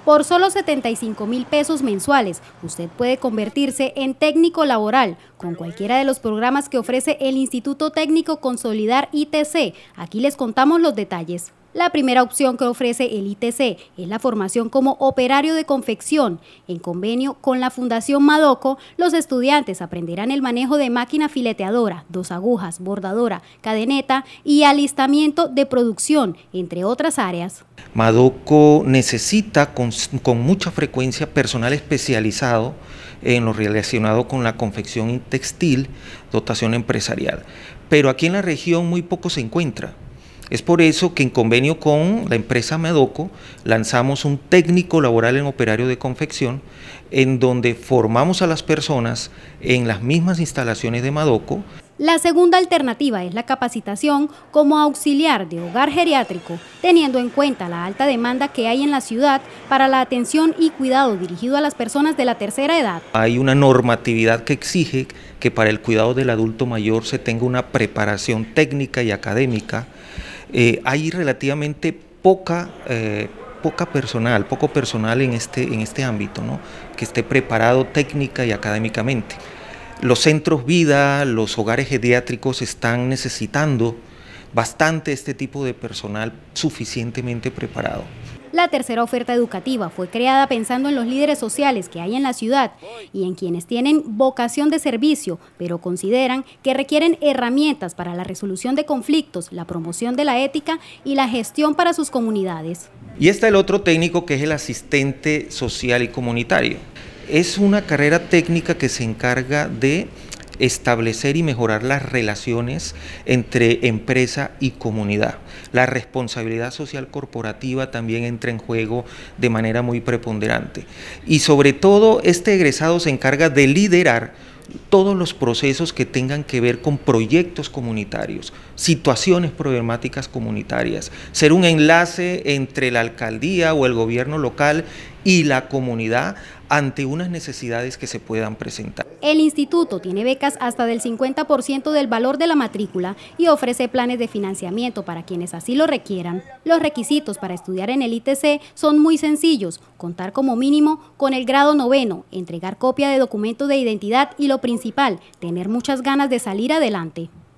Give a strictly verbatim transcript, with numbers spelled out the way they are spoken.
Por solo setenta y cinco mil pesos mensuales, usted puede convertirse en técnico laboral con cualquiera de los programas que ofrece el Instituto Técnico Consolidar I T C. Aquí les contamos los detalles. La primera opción que ofrece el I T C es la formación como operario de confección. En convenio con la Fundación Madoco, los estudiantes aprenderán el manejo de máquina fileteadora, dos agujas, bordadora, cadeneta y alistamiento de producción, entre otras áreas. Madoco necesita con, con mucha frecuencia personal especializado en lo relacionado con la confección textil, dotación empresarial, pero aquí en la región muy poco se encuentra. Es por eso que en convenio con la empresa Madoco lanzamos un técnico laboral en operario de confección en donde formamos a las personas en las mismas instalaciones de Madoco. La segunda alternativa es la capacitación como auxiliar de hogar geriátrico, teniendo en cuenta la alta demanda que hay en la ciudad para la atención y cuidado dirigido a las personas de la tercera edad. Hay una normatividad que exige que para el cuidado del adulto mayor se tenga una preparación técnica y académica. Eh, hay relativamente poca, eh, poca personal, poco personal en este, en este ámbito, ¿no? Que esté preparado técnica y académicamente. Los centros vida, los hogares geriátricos están necesitando bastante este tipo de personal suficientemente preparado. La tercera oferta educativa fue creada pensando en los líderes sociales que hay en la ciudad y en quienes tienen vocación de servicio, pero consideran que requieren herramientas para la resolución de conflictos, la promoción de la ética y la gestión para sus comunidades. Y está el otro técnico, que es el asistente social y comunitario. Es una carrera técnica que se encarga de establecer y mejorar las relaciones entre empresa y comunidad. La responsabilidad social corporativa también entra en juego de manera muy preponderante. Y sobre todo, este egresado se encarga de liderar todos los procesos que tengan que ver con proyectos comunitarios, situaciones problemáticas comunitarias, ser un enlace entre la alcaldía o el gobierno local y la comunidad ante unas necesidades que se puedan presentar. El instituto tiene becas hasta del cincuenta por ciento del valor de la matrícula y ofrece planes de financiamiento para quienes así lo requieran. Los requisitos para estudiar en el I T C son muy sencillos: contar como mínimo con el grado noveno, entregar copia de documento de identidad y, lo principal, tener muchas ganas de salir adelante.